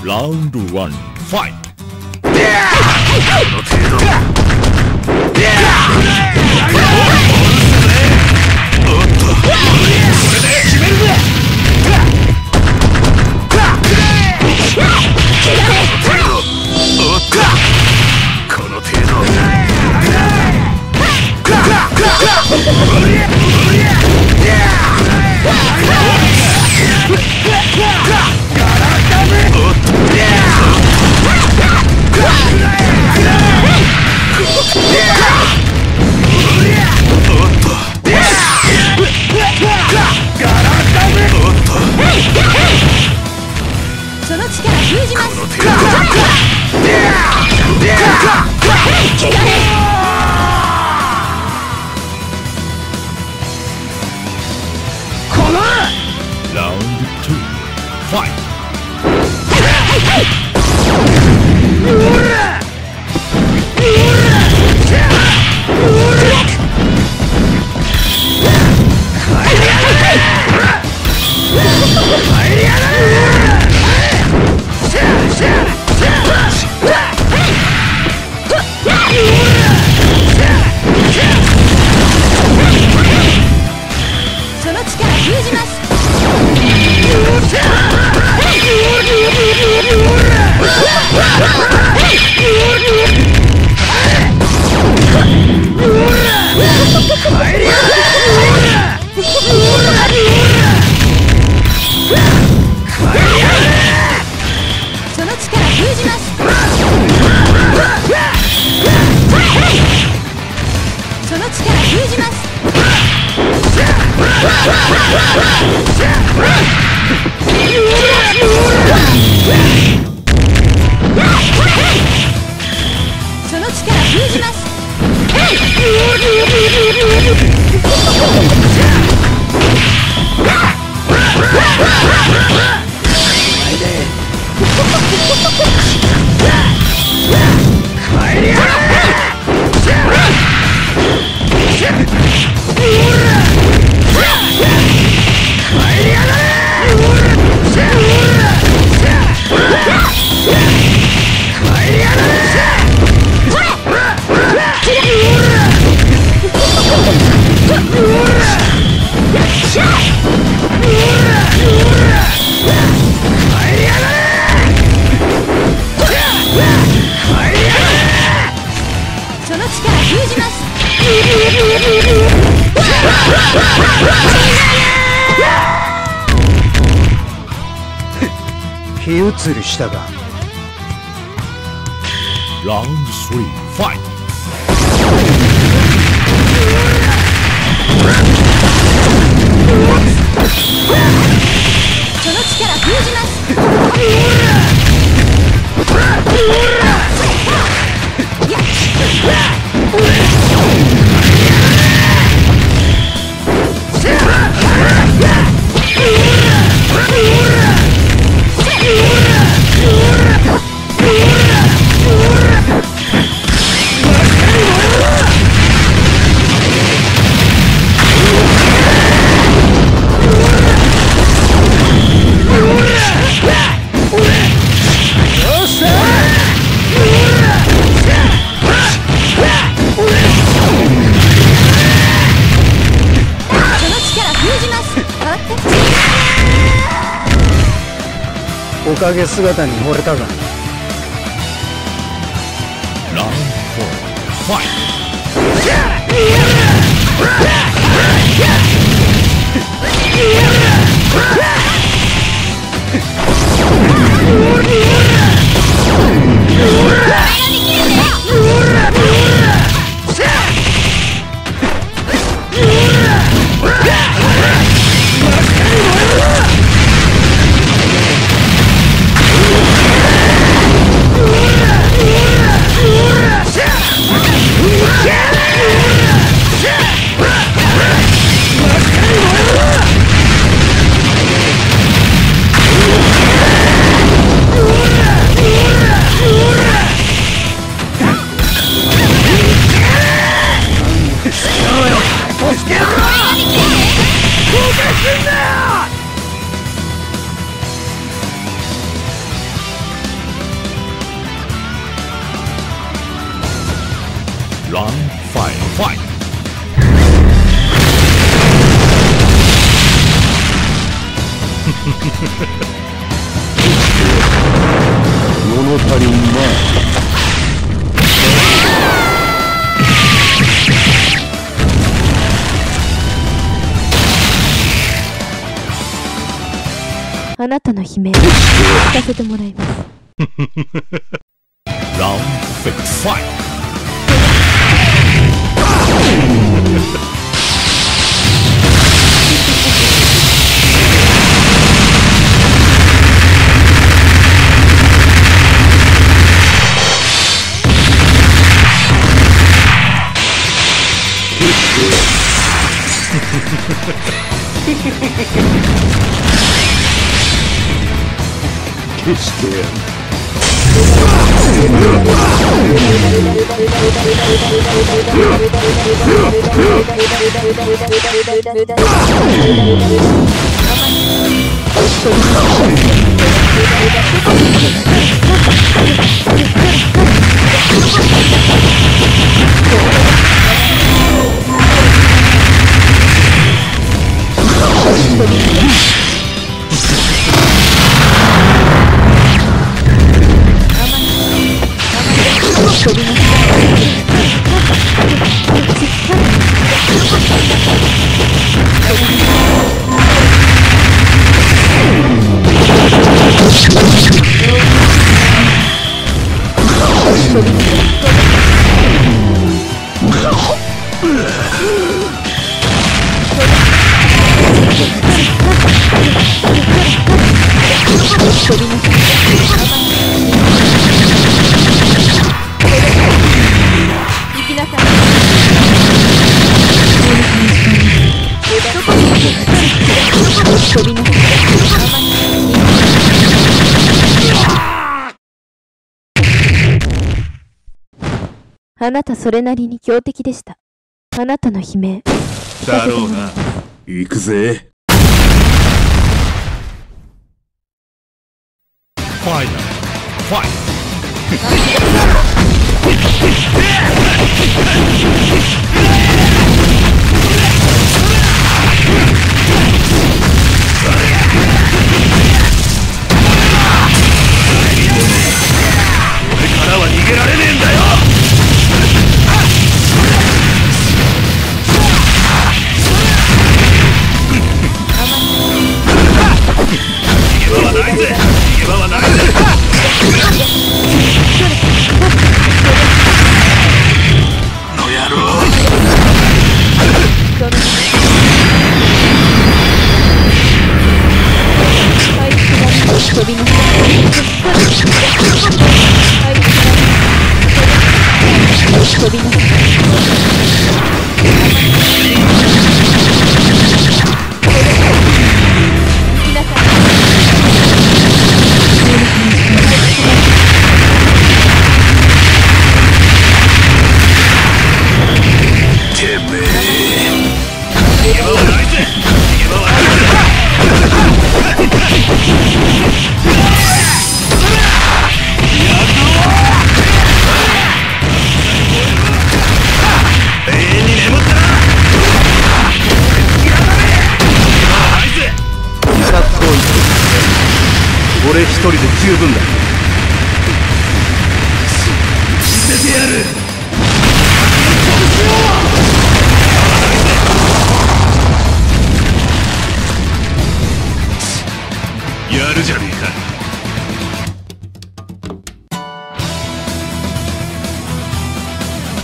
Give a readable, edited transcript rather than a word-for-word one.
ラウンド1ファイト。 その力封じます。 ラウンド2ファイト。 その力封じます。その力封じます。その力封じます。その力封じます。その力封じます。 火移りしたか。 ラウンド3ファイト。 その力封じます。 おかげ姿に惚れたか。 ラウンド4ファイト。 あなたの悲鳴聞かせてもらいます。 Round 6 fight. あなたそれなりに強敵でした。あなたの悲鳴だろうな。行くぜ。ファイナルファイト。俺からは逃げられねえんだよ。逃げ場はないぜ。逃げ場はないぜ。の野郎。 飛びなさ飛びなさ俺一人で十分だ。見せてやる。やるじゃねえか。